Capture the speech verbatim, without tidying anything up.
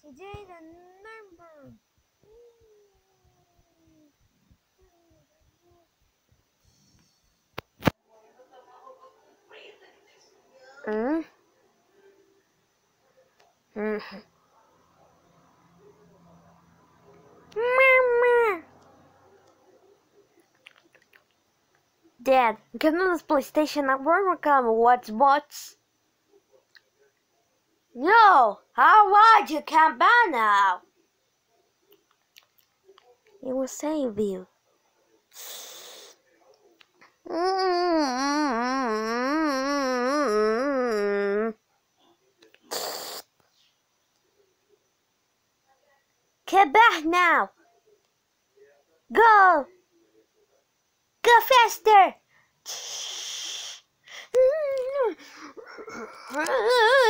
Jaden, remember. Mm? Mm. Mama. Dad, give me this PlayStation Network or come watch bots. No, how wide you can't ban now. It will save you. Get back now. Go. Go faster.